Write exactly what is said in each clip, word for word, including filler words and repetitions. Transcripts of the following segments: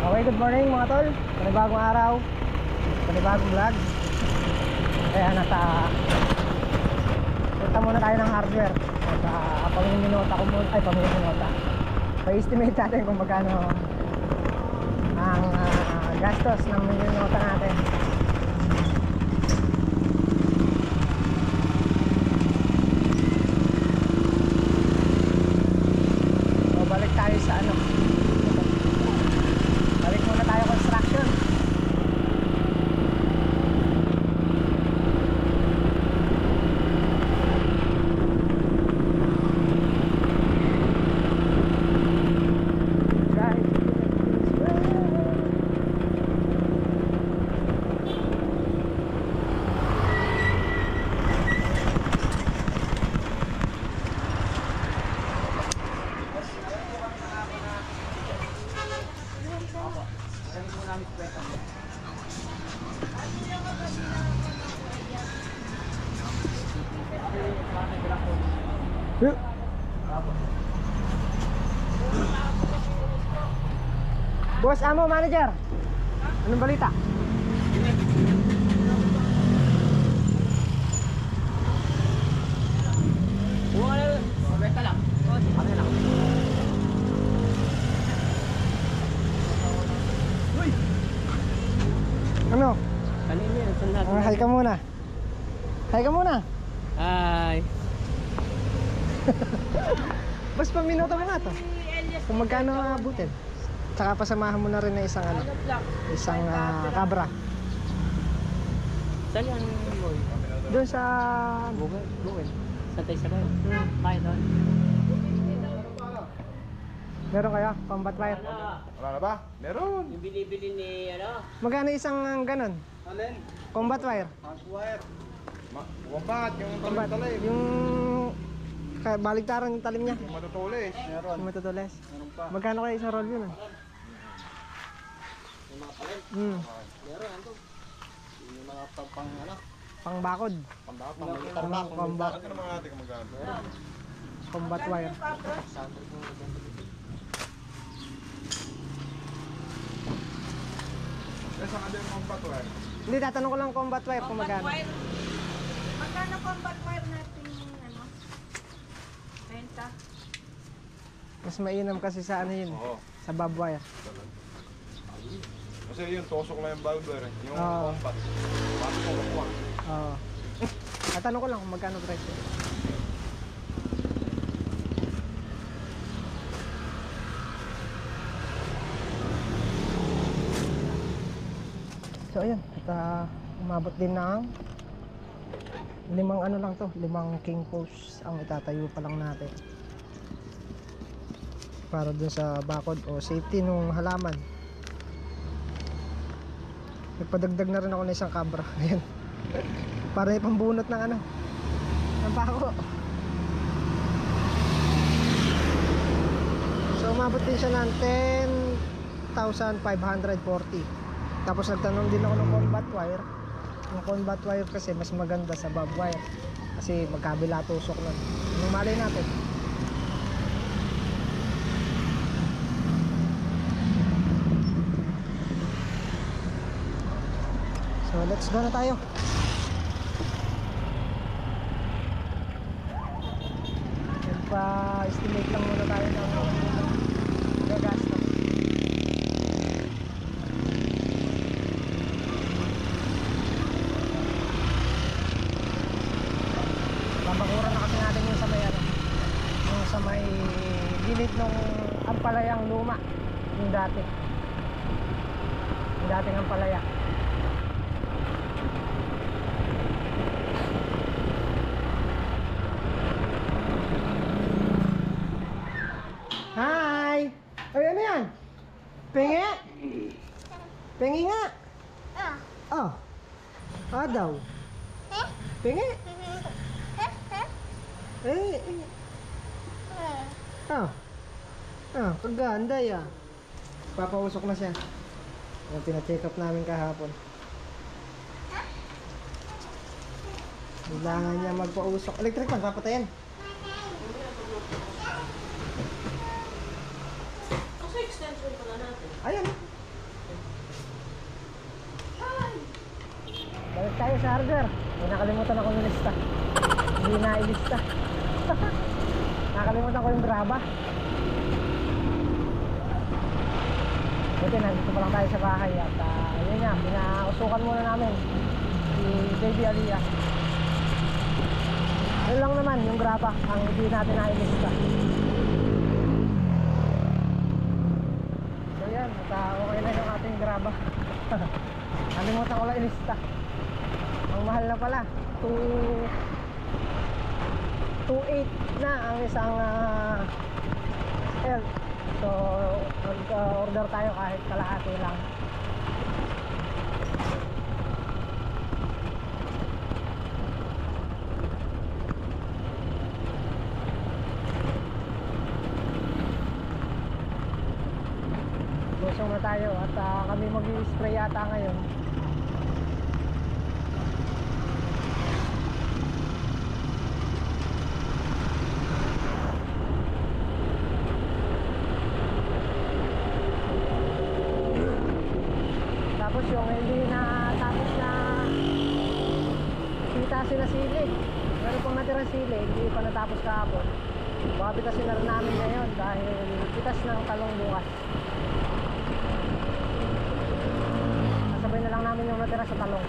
Okay, good morning mga tol. Panibagong araw, panibagong vlog. Kaya nasa punta muna tayo ng hardware. At uh, pamimiminota ko muna, ay pamimiminota pa-estimate natin kung magkano ang uh, gastos ng minota natin. So balik tayo sa ano, balik muna tayo construction. Boss Amo, manager. Anong balita? Buka na lang. Mabenta lang. Ano lang. Uy! Ano? Kanina yan. Saan natin? Ah, hi ka muna. Hi ka muna. Hi. Boss, paminuto mo nga to. Kung magkano abutin. Tsaka pasamahan mo na rin na isang ano, isang uh, kabra. Saan yan, boy? Doon sa Google. Google. Saan tayo sa bayan? Hmm. Tayo doon. Meron kaya combat wire? Wala na ba? Meron! Yung binibili ni, ano? Magkano isang uh, ganon? Alin? Combat wire? Hardwire. Ma wambat, yung Combat. talim-talim. Yung ka- baligtaran yung talim niya. Yung matutulis. Meron. Yung matutulis. Meron pa. Magkano kaya isang roll yun? Ah? Yung mga palit. Hmm. Meron, ano? Yung mga pang, pang ano? Pangbakod. Pambaka, Pang- pambaka. combat. Ano naman natin kung magkano? Combat wire. Eh, saan ka din combat wire? Hindi, tatanong ko lang combat wire kung magkano. Magkano combat wire natin yung ano? Renta? Mas mainam kasi sa ano yun, Oo. sa bob wire. Kasi yun, tosok lang yung bulb wire. Yung Oo. combat. Bakit ko kukuha? Oo. Tatanong ko lang kung magkano presyo. So ayun, at uh, umabot din ng limang ano lang to, limang king post ang itatayo pa lang natin para dun sa bakod o safety nung halaman. Nagpadagdag na rin ako ng isang kabra. Ayan, para ipambunot ng ano, ng bako. So umabot din siya ng ten thousand five hundred forty. Tapos nagtanong din ako ng combat wire. Yung combat wire kasi mas maganda sa bob wire kasi magkabila tusok nun. Anong malay natin? So let's go na tayo. Nagpa-estimate lang muna tayo ng gagastos. Babakuran na kasi natin yung sa may ano, yung sa may gilid ng ampalayang luma, yung dati, yung dating ampalaya. Hi! Ay, ano yan? Pingi? Pingi nga! Ah. Oh! Ah daw! Pingi! Eh, eh. Ah. Ah, kaganda ya. Papausok na siya. Yung pina-check up namin kahapon. Kailangan niya magpausok. Electric fan, papatayin. Kasi extension pala natin. Ayan. tayo sa hardware. May nakalimutan ako ng lista. Hindi na ilista. Nakalimutan ko yung Brava. Buti nandito pa lang tayo sa bahay at uh, yun nga, pinausukan muna namin si Baby Aliyah. Yun lang naman yung Brava ang hindi natin nailista. So yan, at uh, okay na yung ating Brava. Nalimutan ko lang ilista. Ang mahal na pala, two two eight na ang isang uh, L. So mag-order tayo kahit kalahati lang. Busong na tayo at uh, kami mag-i-spray yata ngayon. Tapos yung hindi na tapos na kita sila sili, meron pang natira sili, hindi pa natapos kahapon. Baka pitasin na rin namin ngayon dahil pitas ng talong bukas. Nasabay na lang namin yung natira sa talong.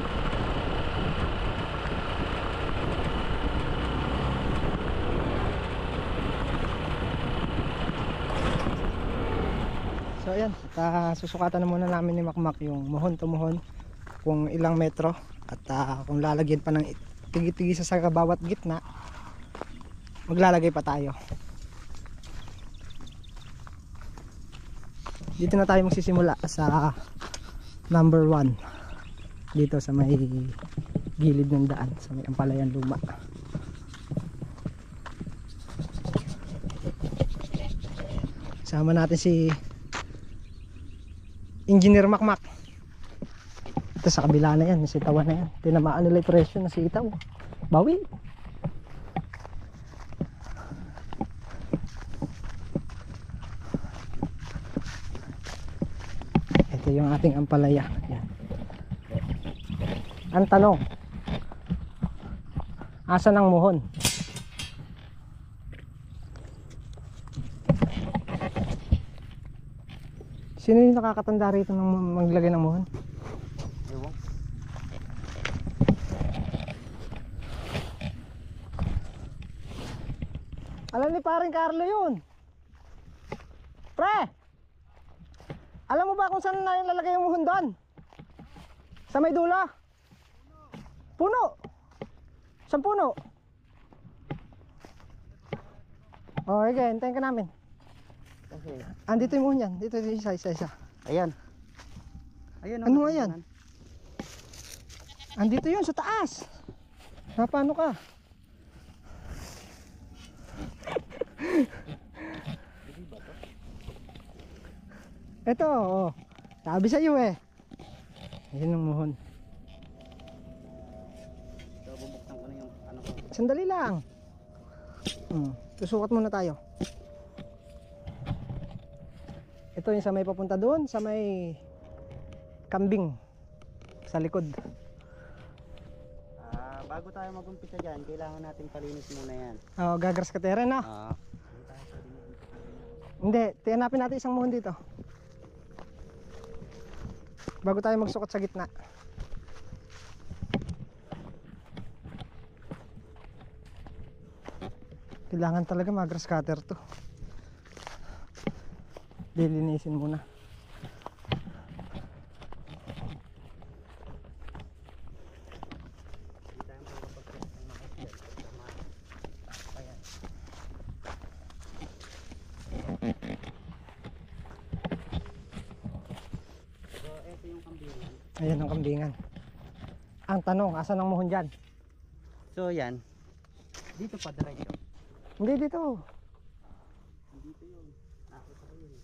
So ayan, at, uh, susukatan na muna namin ni Makmak yung muhon to muhon kung ilang metro at uh, kung lalagyan pa ng tigi-tigi sa saka bawat gitna, maglalagay pa tayo. Dito na tayo magsisimula sa number one, dito sa may gilid ng daan, sa may Ampalayan Luma. Sama natin si Engineer Makmak. Ito sa kabila na yan, si Tawan na yan. Tinamaan nila yung presyo na si Itaw. Bawi. Ito yung ating ampalaya. Yan. Ang tanong, asan ang muhon? Sino yung nakakatanda rito ng maglagay ng muhon? Ewan. Alam ni paring Carlo yun. Pre! Alam mo ba kung saan na lalagay yung muhon doon? Sa may dulo? Puno! Saan puno? O, okay, hintayin ka namin. Kasi, Andito yung muhon yan. Dito, dito, isa, isa, isa. ayan. Ayun, Ano nga yan? Andito yun, sa taas. Na, paano ka? Ito, oh. Sabi sa iyo eh. Ayan ang muhon. So, bubuksan ko na yung ano ko. Sandali lang. Hmm. Susukat muna tayo. Ito yung sa may papunta doon, sa may kambing sa likod. Ah, bago tayo mag-umpisa dyan, kailangan natin palinis muna yan. Oh, gagras ka tere na. Ah. Hindi, tiyanapin natin isang muhon dito. Bago tayo magsukat sa gitna. Kailangan talaga mag-grass cutter to. Lilinisin muna. Ayan ang kambingan. Ang tanong, asan ang muhon dyan? So yan, dito pa diretso. Hindi dito. Dito yun. Nakita ko yun.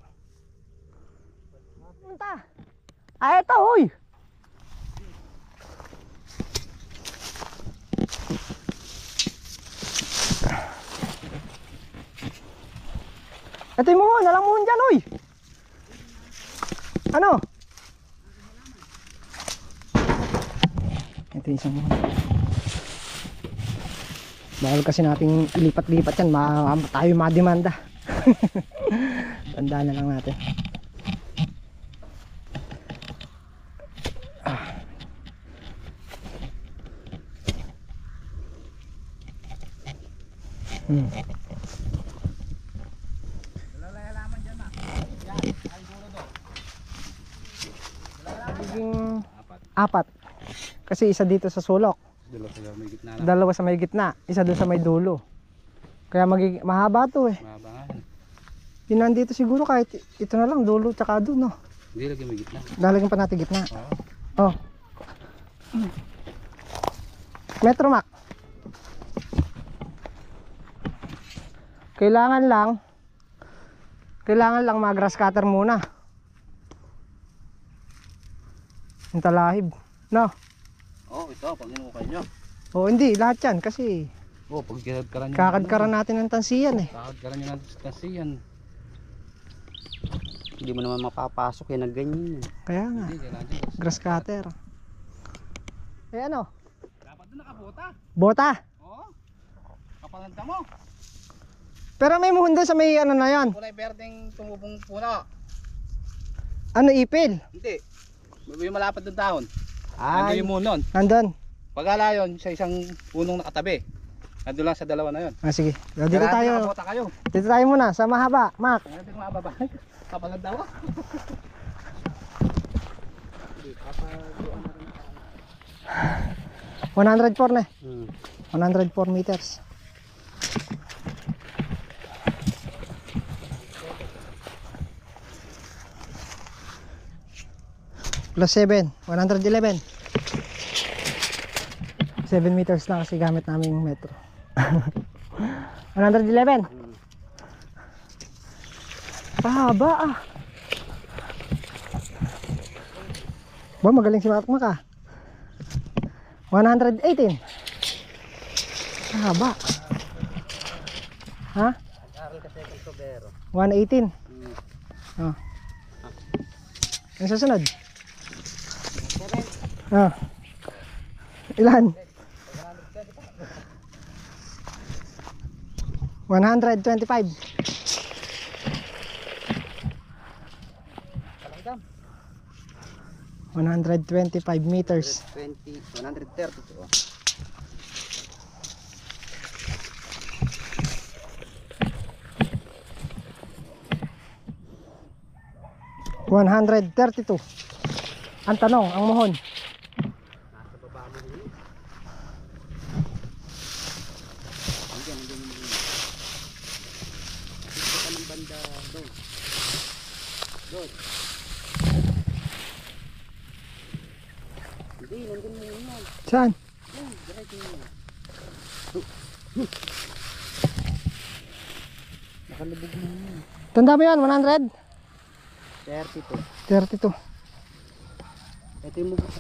Punta. Ah, ito, huy. Ito yung muhon, alam muhon dyan, huy. Ano? Ito yung isang muhon. Bawal kasi nating ilipat-lipat yan, ma tayo mademanda. Tandaan na lang natin. Ah. Hmm. Magiging apat. Kasi isa dito sa sulok. Dalawa sa may gitna lang. Dalawa sa may gitna, isa doon sa may dulo. Kaya magig mahaba to eh. Mahaba nga. Yun nandito siguro kahit ito na lang dulo tsaka doon no. Hindi lagi may gitna. Lalagyan pa natin gitna. Oo. Oh. Metro Mac. Kailangan lang Kailangan lang mag-grass cutter muna. Yung talahib. No. Oo, ito pag inukay nyo. Oh, hindi lahat 'yan kasi Oo, pag kakadkaran nyo. kakadkaran natin ng tansiyan eh. Kakadkaran nyo natin kasi yan. Hindi mo naman mapapasok yan na ganyan. Kaya nga, Hindi, kailangan dyan. grass cutter. Eh ano? Dapat doon nakabota. Bota. Oo. Kapanganta mo. Pero may muhon doon sa may ano na 'yan. Kulay berdeng tumubong puno. Ano ipil? Hindi. May malapad ng dahon. Ay, Nandun yung munon. nandun. Pagala yun sa isang punong nakatabi. Nandun lang sa dalawa na yun. Ah, sige. Dito Kailangan tayo. nakabota kayo. Dito tayo muna sa mahaba. Mac. Kaya natin mababa. Kapanganta mo. one hundred four na. Hmm. one hundred four meters. Plus seven, one hundred eleven. seven meters lang kasi gamit namin yung metro. one hundred eleven. Pahaba ah. Ba, magaling si Makmak ah. one hundred eighteen. Pahaba. Ha? one eighteen. Oh. Ang susunod? Ah. Ilan? one hundred twenty-five. one hundred twenty-five meters. twenty, one hundred thirty to. one hundred thirty-two. Ang tanong, ang muhon. Nasa baba mo yun. Hanggang, hanggang, hanggang. Dito ka ng banda doon. Doon. Hindi, nandun mo yun yan. Saan? Yan, diretso mo yun. Nakalubog mo yun. Tanda mo yan, one hundred? thirty-two. thirty-two. Ito yung mabasa.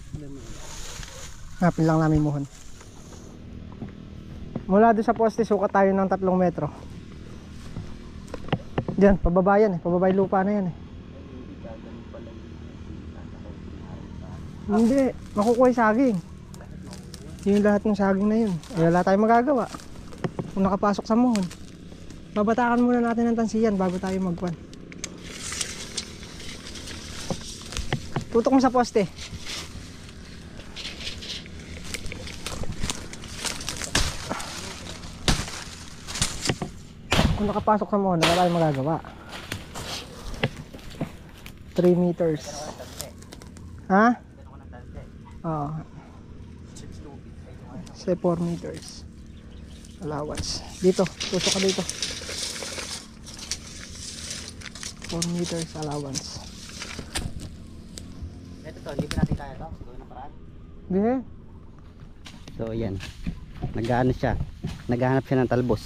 Hapin lang namin muhon. Mula doon sa poste, sukat tayo ng tatlong metro. Diyan, pababa yan eh. Pababa yung lupa na yan eh. Hindi, makukuha yung saging. Yung lahat ng saging na yun. Eh, wala tayong magagawa. Kung nakapasok sa muhon. Babatakan muna natin ng tansiyan bago tayo magkuhan. Tutok mo sa poste. Kung nakapasok sa muhon, wala tayong magagawa. three meters. Ha? Oo. Say four meters. Allowance. Dito, tusok ka dito. four meters allowance. Ito to, hindi pa natin kaya to. Gawin ng paraan. Di eh. So yan. Nag-ano siya. Naghahanap siya ng talbos.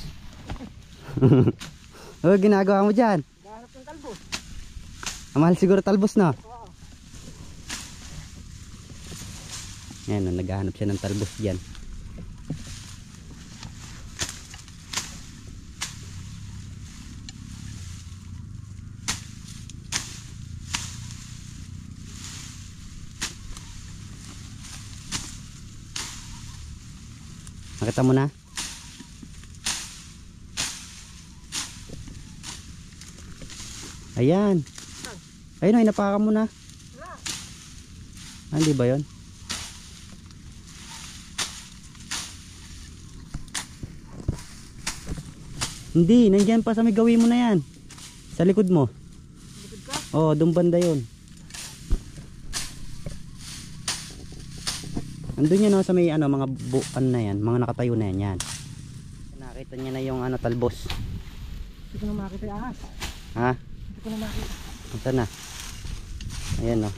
Oh, ginagawa mo dyan? Gahanap ng talbos. Mahal siguro talbos na. Yan, oh, naghahanap siya ng talbos dyan. Nakita mo na? Ayan. Ayun ay napaka mo na. Ah, hindi ba yun? Hindi, nandyan pa sa may gawin mo na yan. Sa likod mo. Likod ka? Oo, doon banda yun. Andun yan, no, sa may ano, mga bukan na yan, mga nakatayo na yan, yan. Nakita niya na yung ano, talbos. Hindi ko na makita yung ahas. Ha? Hindi ko na makita. Saan na? Ayan, no.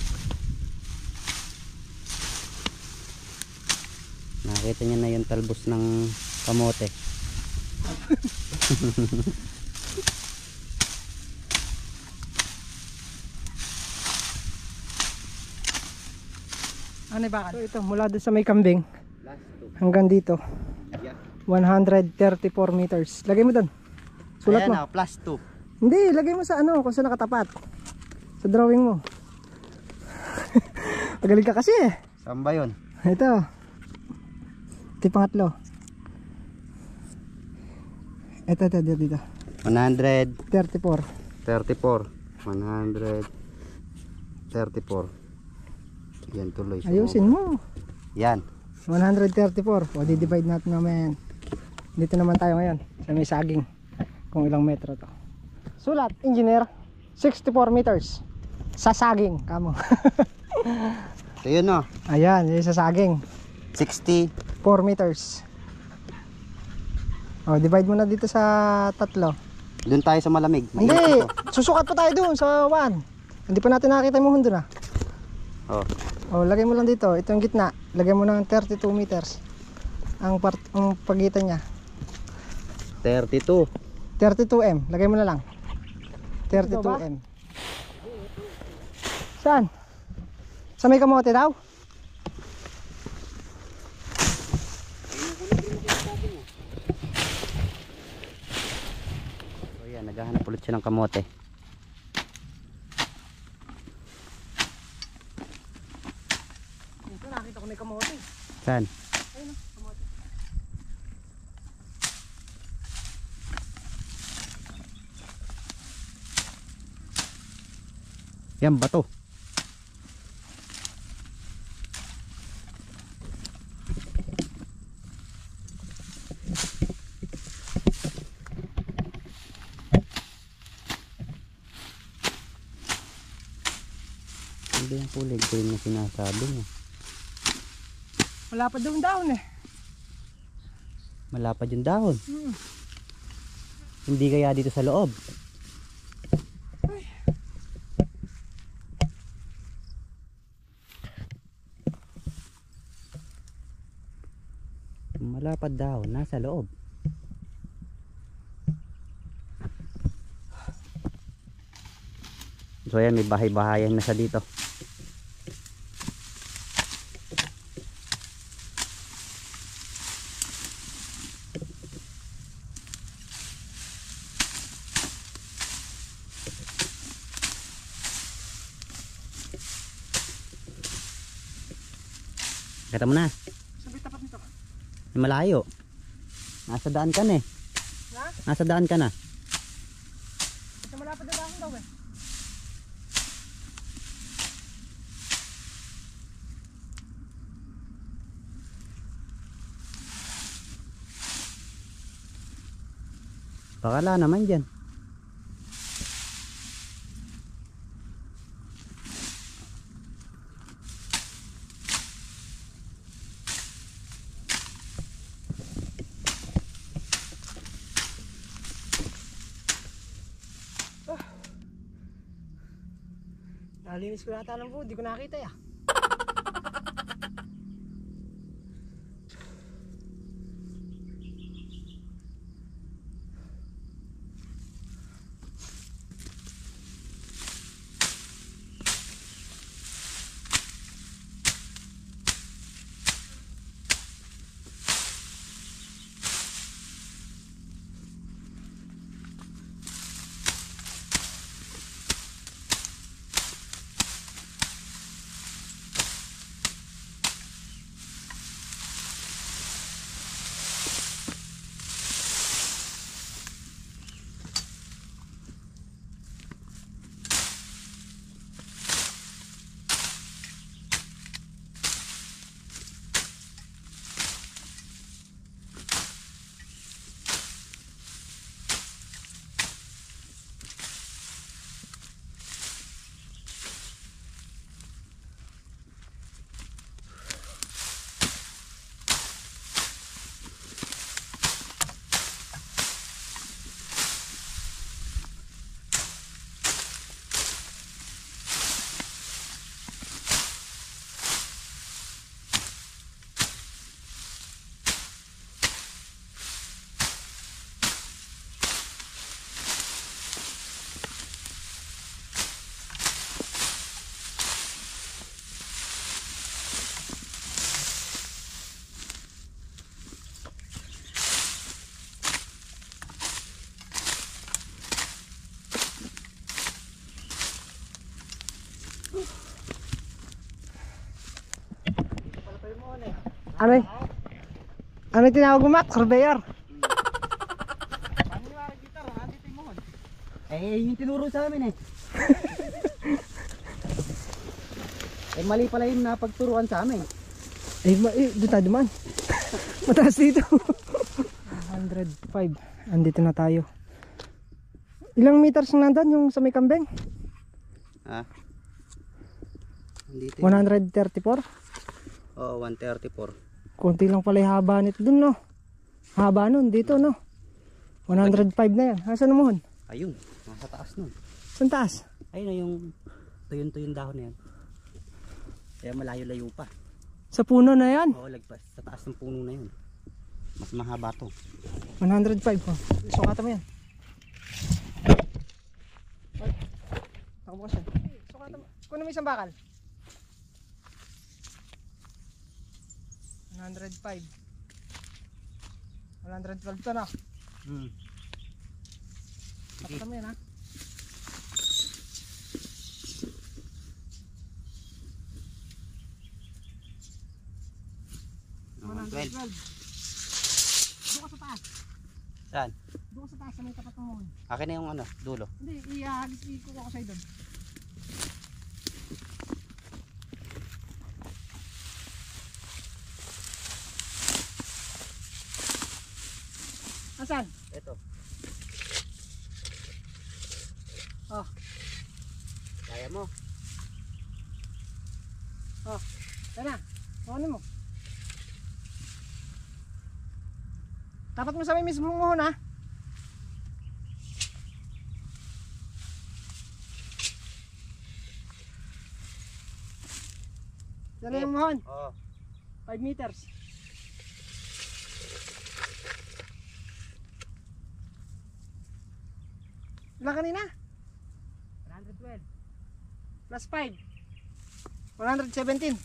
Nakita niya na yung talbos ng kamote. Ano ba? So ito, mula doon sa may kambing Last two. hanggang dito. Yeah. one hundred thirty-four meters. Lagay mo doon. Sulat Ayan, mo. na, plus two. Hindi, lagay mo sa ano, kung saan nakatapat. Sa drawing mo. Magaling ka kasi eh. Saan ba yun? Ito. Ito yung pangatlo. Ito, ito, dito, dito. one hundred thirty-four. thirty-four. one hundred thirty-four. Yan tuloy. Ayusin mo. Yan. one hundred thirty-four. O, di-divide natin naman. Dito naman tayo ngayon. Sa may saging. Kung ilang metro to. Sulat, engineer. sixty-four meters. Sa saging. Kamo. So yun, no. Ayan, yun sa saging. sixty. four meters. O, divide mo na dito sa tatlo. Doon tayo sa malamig. Hindi, Mainit dito. susukat pa tayo doon sa one. Hindi pa natin nakita yung mundo na. Oh. O, lagay mo lang dito. Ito yung gitna. Lagay mo ng thirty-two meters. Ang, part, ang pagitan niya. thirty-two. thirty-two meters. Lagay mo na lang. thirty-two meters. Saan? Sa may kamote daw? So yan, naghahanap ulit siya ng kamote. Ito, nakita ko may kamote. Saan? Ayun o, kamote. Yan, bato. Hindi yung kulay green na sinasabi niya. Wala pa daw daon eh. Malapad yung dahon. Hmm. Hindi kaya dito sa loob. Malapad dahon, nasa loob. So ayan, may bahay-bahayan na sa dito. Kita mo na. Sabi tapat nito. Malayo. Nasa daan ka na eh. Ha? Nasa daan ka na. Ito malapad na daon daw eh. Bakala naman dyan. Nalinis ko nata ng food, di ko nakita ya. Ano y- Ano yung tinawag mo, Mac? Surveyor? Eh, yun yung tinuro sa amin eh. Eh, mali pala yung napagturuan sa amin. Eh, ma- eh doon tayo dumaan. Mataas dito. one oh five. Andito na tayo. Ilang meters na nandan yung sa may kambing? Ah. Dito one thirty-four? Oo, one thirty-four. Kunti lang pala yung haba nito dun, no? Haba nun, dito, no? one oh five na yan. Asan mo hon? Ayun, nasa taas nun. Saan taas? Ayun na yung tuyon-tuyon dahon na yan. Kaya malayo-layo pa. Sa puno na yan. Oo, lagpas. Sa taas ng puno na yun. Mas mahaba to. one oh five po. Sukatan mo yan. Ay, nakabukas yan. Sukatan mo. Kunin mo isang bakal. one oh five. one twelve to, no? Hmm. Sukatan mo yan, ha? one twelve. Doon ka sa taas. Saan? Doon ka sa taas sa may tapat ng mohon. Akin na yung ano, dulo. Hindi, iahagis ikuha ko sa'yo doon. Asan? Ito. Oh, Kaya mo. oh. Yan na. Kuhanin mo. Tapat mo sa may mismong mohon, ha? Yan na yung mohon. Oo. five meters. Ilan kanina? one twelve. Plus five. one seventeen.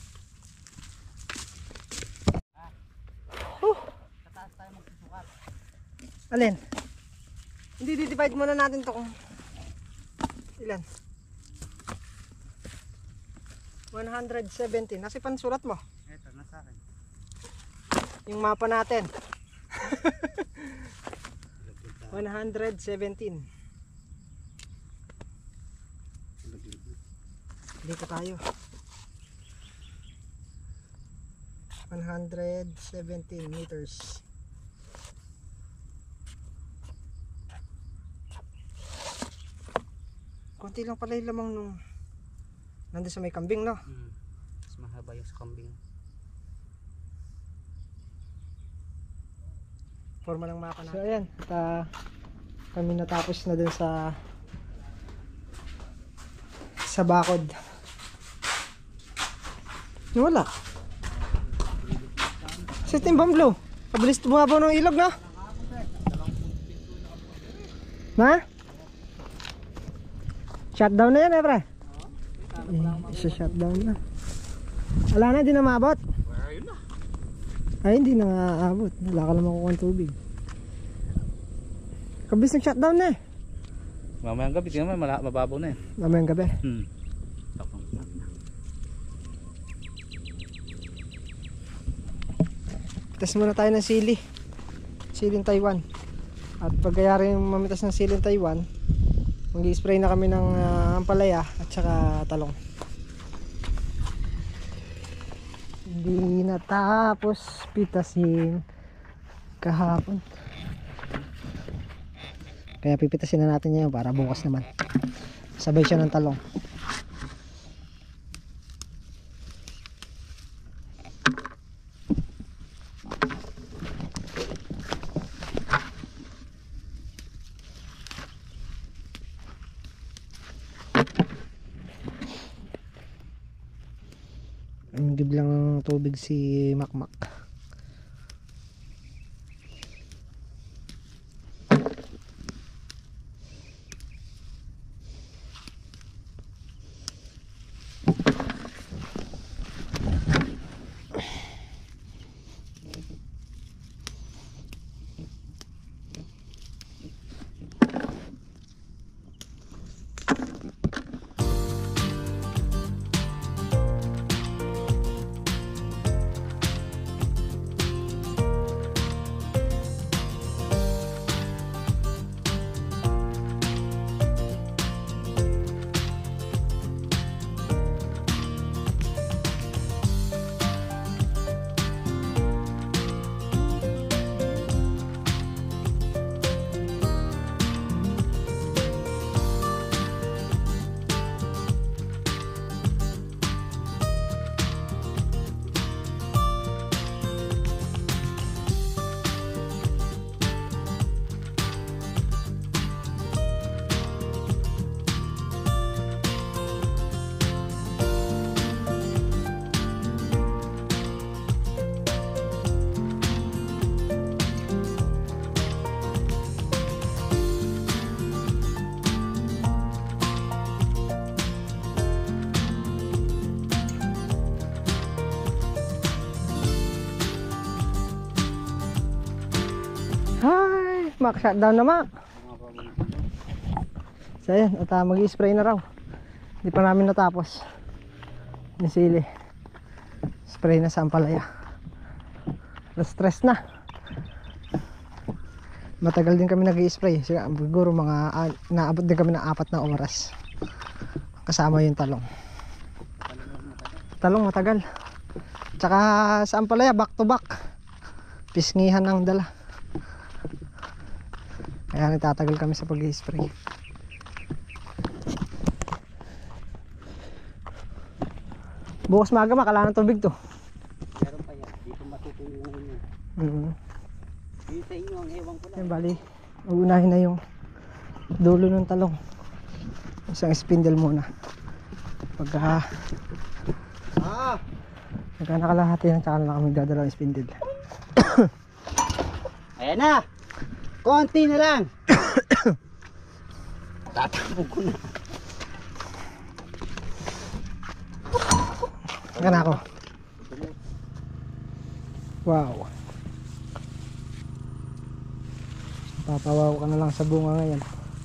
Oh, Sa taas tayo magsusukat. alin? Hindi, di-divide muna natin to kung ilan. one seventeen. Nasa pansulat mo? Ito, nasa akin. Yung mapa natin. one seventeen. Dito tayo. one seventeen meters. Konti lang pala yung lamang nung nandun sa may kambing, no? Hmm. Mas mahaba yung sa kambing. Forma ng mapa natin. So ayan, at, uh, kami natapos na dun sa sa bakod. Yung wala. Sa timbang blue. Kabilis bumabaw ng ilog, no? Na? Shutdown na yan, eh, pre. Eh, isa shutdown na. Wala na, hindi na maabot. Ayun na. Ay, hindi na aabot. Wala ka lang makukuha ng tubig. Kabilis ng shutdown na eh. Mamayang gabi, tingnan mo, mala- mababaw na yan. Mamayang gabi. Hmm. Mitas muna tayo ng sili. Siling Taiwan. At pagkayari yung mamitas ng siling Taiwan, mag-i-spray na kami ng uh, ampalaya at saka talong. Hindi natapos pitasin kahapon. Kaya pipitasin na natin yan para bukas naman. Sabay siya ng talong. Ang lang ng tubig si Makmak. Mac, shutdown na Mac. So ayan, at uh, mag-i-spray na raw. Hindi pa namin natapos yung sili. Spray na sa ampalaya. Na-stress na. Matagal din kami nag-i-spray. Siguro mga uh, naabot din kami ng apat na oras. Kasama yung talong. Talong matagal. Tsaka sa ampalaya back to back. Pisngihan ang dala. Kaya nagtatagal kami sa pag-i-spray. Bukas maaga makala ng tubig to. Meron pa yan. Dito matutulungan yun. Mm-hmm. Dito sa inyo ang ewan ko lang. Yan bali, uunahin na yung dulo ng talong. Isang spindle muna. Pagka Ah! pagka nakalahati na, tsaka na kami dadalawang spindle. Ayan na! Konti na lang! Tatapon ko na. Yan ako. Wow. Papawaw ka na lang sa bunga ngayon.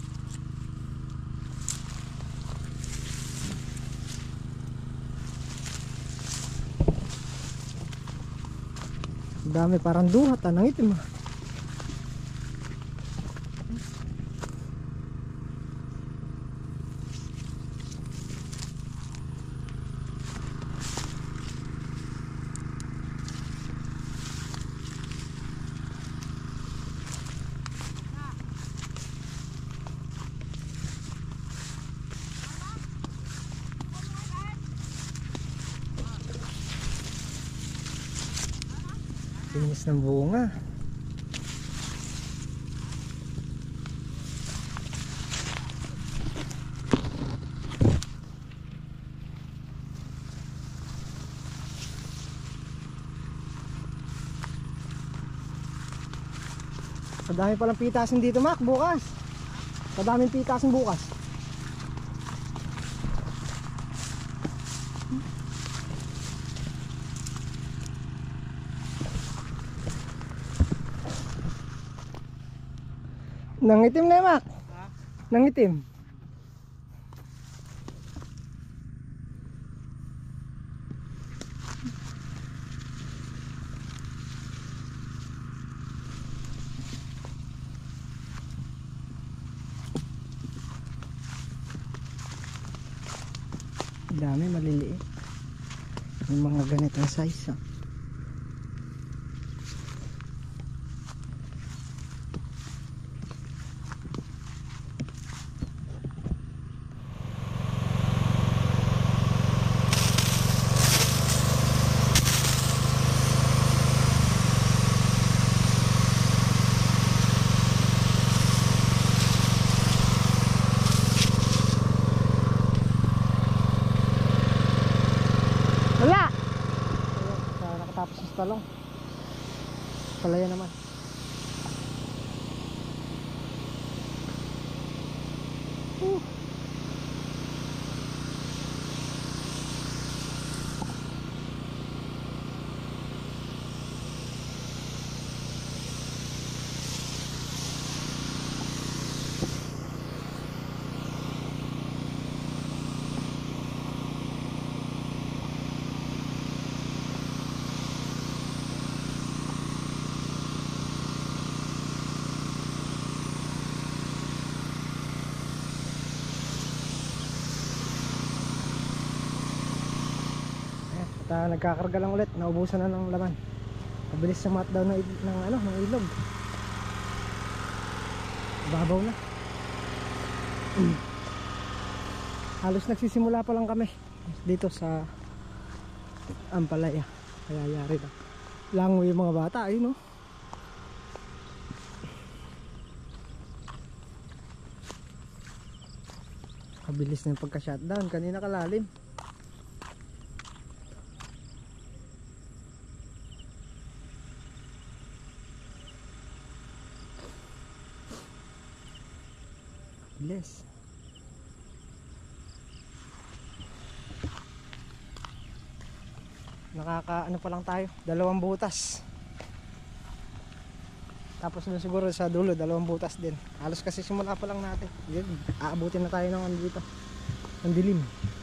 Dami, parang duhat, anong itim ah. Linis ng bunga. Kadami palang pitasin dito Mac bukas. Kadaming pitasin bukas. Nangitim na Mac. Nangitim. Dami maliliit. Yung mga ganitong size ah. Wala. Ayan, nakatapos yung talong. Palaya naman. Uh. At uh, nagkakarga lang ulit, naubusan na ng laman. Mabilis sa mat daw ng, ng, ano, ng ilog. Babaw na. Halos nagsisimula pa lang kami dito sa Ampalaya. Kaya yari na. Langoy yung mga bata, ayun no. Kabilis na yung pagka-shutdown. Kanina kalalim. Bilis. Nakaka ano pa lang tayo, dalawang butas. Tapos doon siguro sa dulo, dalawang butas din. Halos kasi simula pa lang natin. Yun, aabutin na tayo ng ano dito. Ang dilim.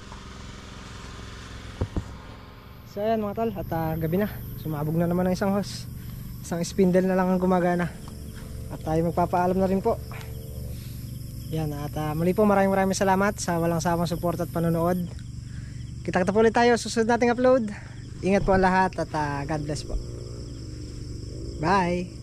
So ayan mga tol, at uh, gabi na. Sumabog na naman ng isang hose. Isang spindle na lang ang gumagana. At tayo magpapaalam na rin po. Yan, at uh, muli po maraming maraming salamat sa walang sawang support at panonood. Kita-kita po ulit tayo susunod nating upload. Ingat po ang lahat at uh, God bless po. Bye!